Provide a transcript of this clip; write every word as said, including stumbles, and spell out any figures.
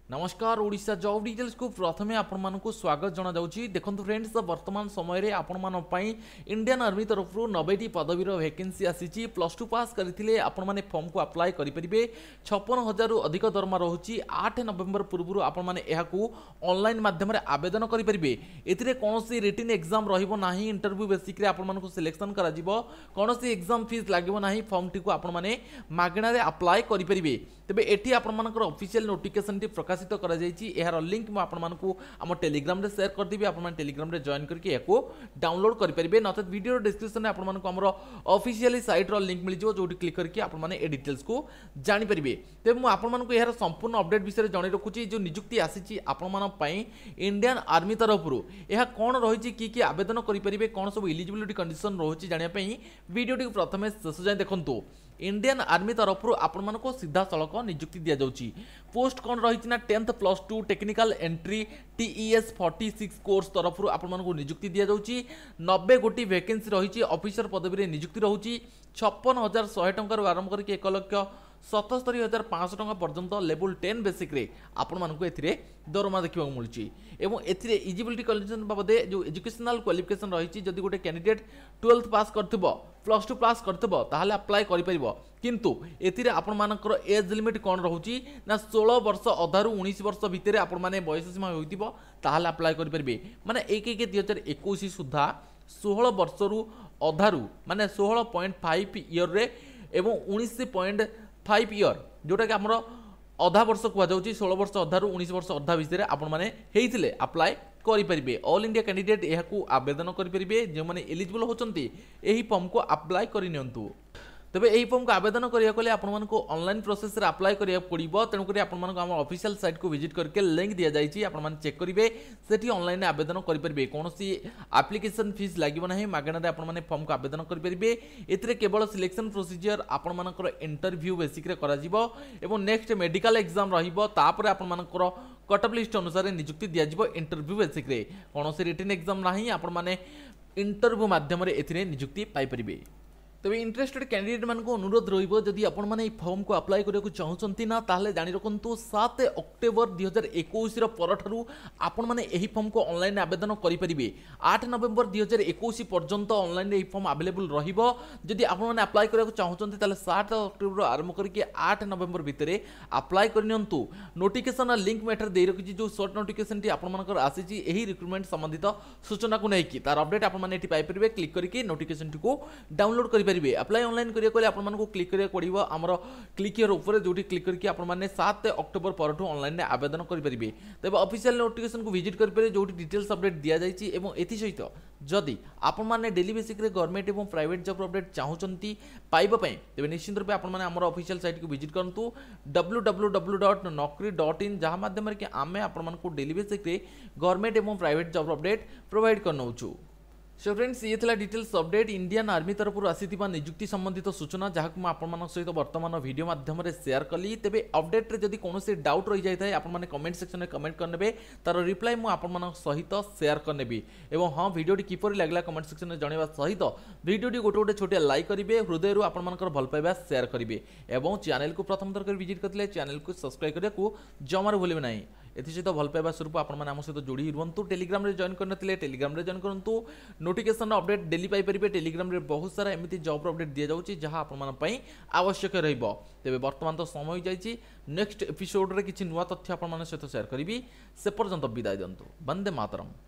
नमस्कार Odisha job details को प्रथमे आपण मानकु स्वागत जना जाउची। देखंतु फ्रेंड्स वर्तमान समय रे आपण मान पई इंडियन आर्मी तरफ रु नब्बे टी पदवीर वैकेंसी आसीची। प्लस टू पास करथिले आपण माने फॉर्म को अप्लाई करि परिबे। छप्पन हजार रु अधिक दरमा रहूची। आठ नवंबर पूर्व आपण माने एहाकू ऑनलाइन माध्यम रे आवेदन करि परिबे। एथिरे कोनोसी रिटन एग्जाम रहिबो नाही। इंटरव्यू बेसिक रे आपण मानकु सिलेक्शन करा जिवो। कोनोसी एग्जाम फीस लागिबो नाही। फॉर्म टी को आपण माने मागणा रे अप्लाई करि परिबे। तबे एठी आपण मानकर ऑफिशियल नोटिफिकेशन टी प्रकाशित करा जायछि। एहार लिंक मु आपण मानकु हम टेलीग्राम रे शेयर कर दिबे। आपण मान टेलीग्राम रे जॉइन करके एको डाउनलोड करि परिबे। नत वीडियो डिस्क्रिप्शन रे आपण मानकु हमरो ऑफिशियली साइट रो लिंक मिल जिवो जोटी क्लिक करके आपण माने ए डिटेल्स को जानि परिबे। तबे मु आपण मानकु एहार संपूर्ण अपडेट विषय जणै रखुची। जो नियुक्ति आसीची आपण मान पई इंडियन आर्मी तरफ रु एहा कोन रहिछि की की आवेदन करि परिबे, कोन सब एलिजिबिलिटी कंडीशन रहुछि जानिया पई वीडियो टी प्रथमे शेष जाय देखंतु। इंडियन आर्मी तरफ आपण मानको सीधा सड़क नियुक्ति दिया जाउची। पोस्ट कौन रही ना tenth plus two technical entry TES छियालीस कोर्स तरफ आपण मानको नियुक्ति दिया जाउची। नब्बे गोटी वैकेंसी रही। ऑफिसर पदवी रे नियुक्ति रहुची। छप्पन हजार शहे टंकार आरंभ करके एक लक्ष सतस्तरी हजार पाँच टका पर्यंत लेवल टेन बेसिक रे आपण मानको एथिरे दरमा देखिबा मिलुची। एवं एथिरे इजिबिलिटी कंडीशन बाबदे जो एजुकेशनल क्वालिफिकेशन रही। जदि गोटे कैंडिडेट ट्वेल्थ पास करथिबो प्लस टू पास करथिबो ताहाले अप्लाई करि परिबो। किंतु एथिरे आपण मानकर एज लिमिट कोन रहउची ना सोलह वर्ष अधारु उन्नीस वर्ष भितरे आपण माने बयस सीमा होइतिबो ताहाले अप्लाई करि परिबे। माने एक एक दो हज़ार इक्कीस सुधा सोलह वर्ष रु अधारु माने सोलह पॉइंट फाइव ईयर रे एवं उन्नीस पॉइंट फाइव ईयर जोटा कि आमर अधा वर्ष कहुच्छी। सोलह वर्ष अधारु उन्नीस वर्ष अधा भितर आपण मैंने होते अप्लाई करेंगे। ऑल इंडिया कैंडिडेट यह आवेदन करेंगे। जो मैंने एलिजिबल होती यही फॉर्म को अप्लाई करनियंतु। तबे एही फॉर्म को आवेदन करिया कोले आपण मानको ऑनलाइन प्रोसेस रे अप्लाई करिया पड़िबो। तेणु करी आपण मानको हमर ऑफिशियल साइट को विजिट करके लिंक दिया जायछि। आपण मान चेक करिवे सेठी ऑनलाइन आवेदन करि परिबे। कोनोसी एप्लीकेशन फीस लागिबो नाही। मागणा रे आपण माने फॉर्म को आवेदन करि परिबे। एथिरे केवल सिलेक्शन प्रोसीजर आपण मानकर इंटरव्यू बेसिक रे करा जिवो एवं नेक्स्ट मेडिकल एग्जाम रहिबो। तापर आपण मानकर कटअप लिस्ट अनुसार नियुक्ति दिया जिवो इंटरव्यू बेसिक रे। कोनोसी रिटन एग्जाम नाही। आपण माने इंटरव्यू माध्यम रे एथिरे नियुक्ति पाई परिबे। तबे इंटरेस्टेड कैंडिडेट मान को अनुरोध रहिबो जदि आपण माने फॉर्म को अप्लाई करिया चाहूचंती ना ताहले जानि रखंतु सात अक्टोबर दो हज़ार इक्कीस रो परठारु आपण माने एही फॉर्म को ऑनलाइन आवेदन करि परिबे। आठ नवंबर दो हज़ार इक्कीस पर्यंत ऑनलाइन एही फॉर्म अवेलेबल रहिबो। जदि आपण माने अप्लाई करिया चाहूचंती ताहले सात अक्टोबर आरंभ करके आठ नवंबर भितरे अप्लाई करनियंतु। नोटिफिकेशन लिंक मेटर दे रखिछि। जो शॉर्ट नोटिफिकेशन टी आपण मानकर आसीछि एही रिक्रूटमेंट संबंधित सूचना को नेकी तार अपडेट आपण माने एठी पाइ परिबे। क्लिक करके नोटिफिकेशन टी को डाउनलोड करि अप्लाई ऑनलाइन करिया कोले आपण मानको क्लिक करिया पड़िबो। हमर क्लिक हियर ऊपर जोटी क्लिक करके आपण माने सात अक्टोबर परठु ऑनलाइन रे आवेदन करि परिबे। तबे ऑफिशियल नोटिफिकेशन को विजिट करि परिबे जोटी डिटेल्स अपडेट दिया जायछि। एवं एथि सहित जदि आपण माने डेली बेसिक रे गवर्नमेंट एवं प्राइवेट जॉब अपडेट चाहूचंती पाइबा पई तबे निश्चित रूपे आपण माने हमर ऑफिशियल साइट को विजिट करंतु W W W dot Naukri dot in जहा माध्यम रे कि आमे आपण मानको डेली बेसिक रे गवर्नमेंट एवं प्राइवेट जॉब अपडेट प्रोवाइड करनौछु। सो फ्रेंड्स ये थला डिटेल्स अपडेट इंडियन आर्मी तरफ आसीथिबा नियुक्ति संबंधित सूचना जहां को आपण मान सहित वर्तमान वीडियो माध्यम रे शेयर कली। तेबे अपडेट रे जदि कोनोसी डाउट रहि जाय थाय आपण माने कमेंट सेक्शन में कमेंट करनेबे तार रिप्लाई मु आपण मान सहित शेयर करनेबी। एवं हां वीडियो टी किपरि लागला कमेंट सेक्शन में जणेबा सहित वीडियो टी गोटे गोटे छोटे लाइक करिवे। हृदय रु आपण मानकर भल पाइबा शेयर करिवे। एवं चैनल को प्रथम थर कर विजिट करथिले चैनल को सब्सक्राइब करिया को जमार भूलिबे नाही। एथि सहित भल पाइबा स्वरूप आपण माने हम सहित जोड़ी रुहंतु। टेलीग्राम रे जॉइन करनथिले टेलीग्राम रे जॉइन करंतु। नोटिफिकेशन अपडेट डेली पाई परिबे। टेलीग्राम रे बहुत सारा एमिति जॉब अपडेट दिया जाउची जहां आपण मान पई आवश्यक रहइबो। तेबे वर्तमान तो समय जायछि। नेक्स्ट एपिसोड रे किछि नुवा तथ्य आपण मान सहित शेयर करिवि। से पर्यंत विदाय दंतु। वंदे मातरम।